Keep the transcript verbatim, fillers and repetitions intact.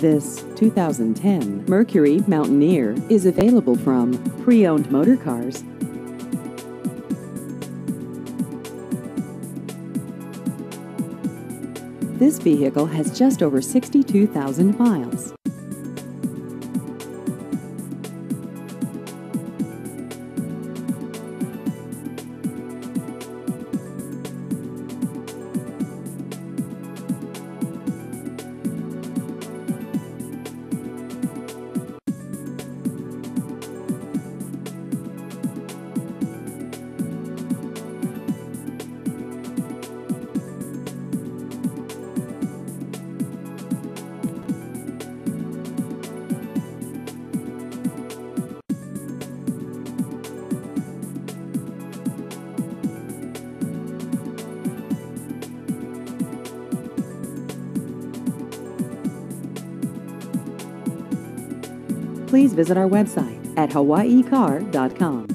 This two thousand ten Mercury Mountaineer is available from Pre-Owned Motor Cars. This vehicle has just over sixty-two thousand miles. Please visit our website at hawaii car dot com.